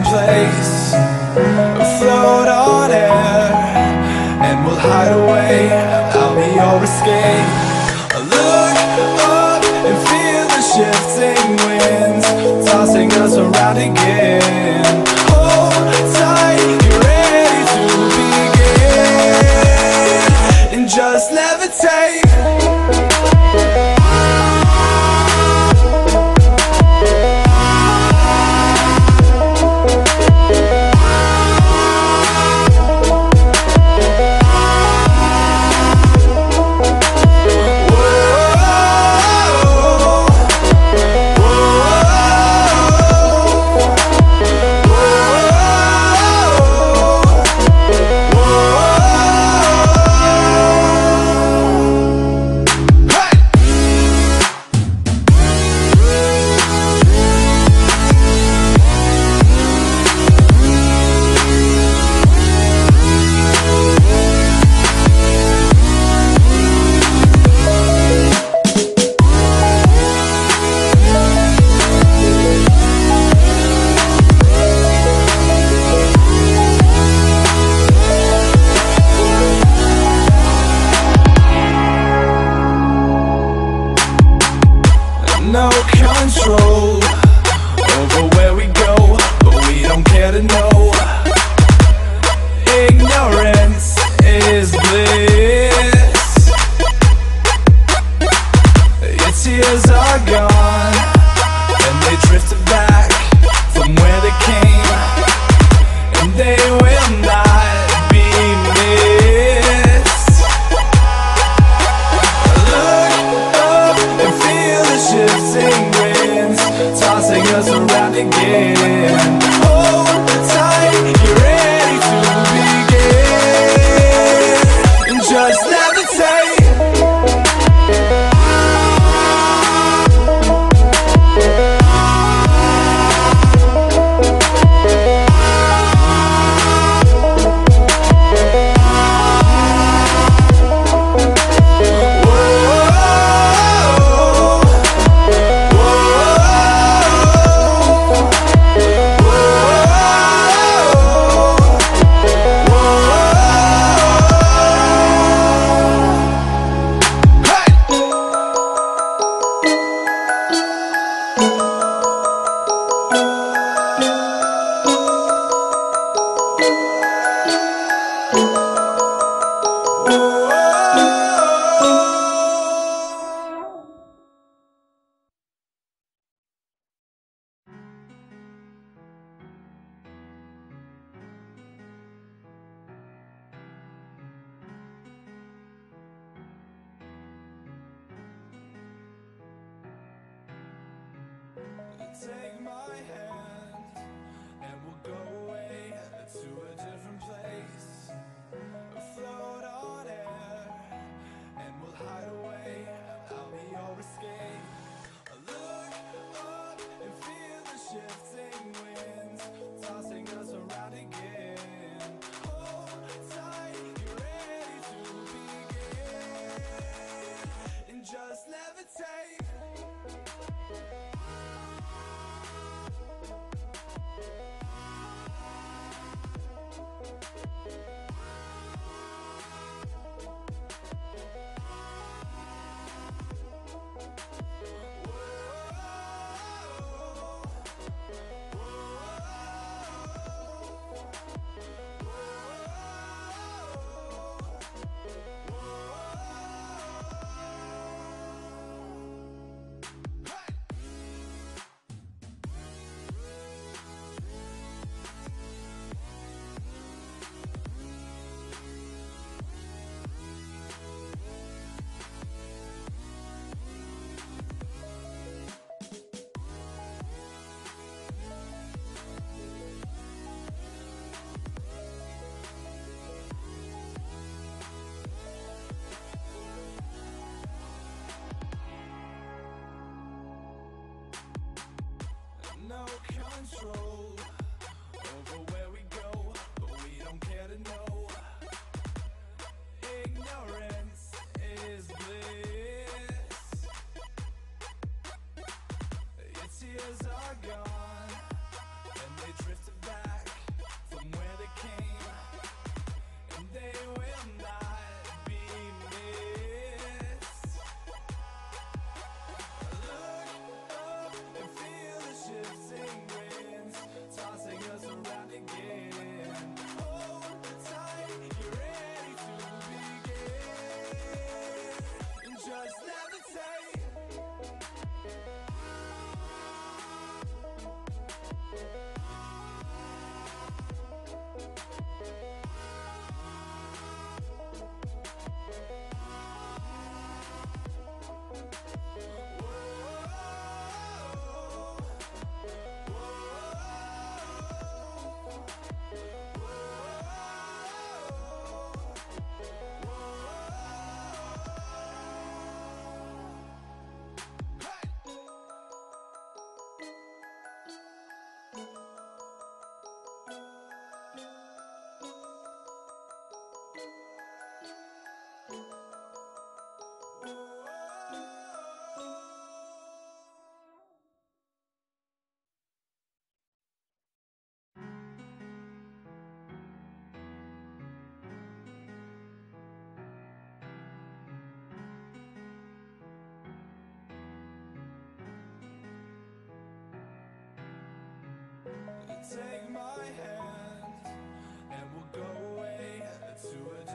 place, float on air, and we'll hide away. I'll be your escape. Look up and feel the shifting winds tossing us around again. Hold tight, get ready to begin, and just levitate. No control over where we go, but we don't care to know. Ignorance is bliss. Your tears are gone, and they drifted back from where they came, and they will not be missed. Look up and feel the shifting winds tossing us around again. Hold tight, get ready to begin, and just levitate. Take my hand and we'll go away to a different place, float on air and we'll hide away. I'll be your escape. Look up and feel the shifting winds tossing us around again. Hold tight, get ready to begin, and just levitate. No control over where we go, but we don't care to know. Ignorance is bliss. Your tears are gone, and they drifted back take my hand and we'll go away to a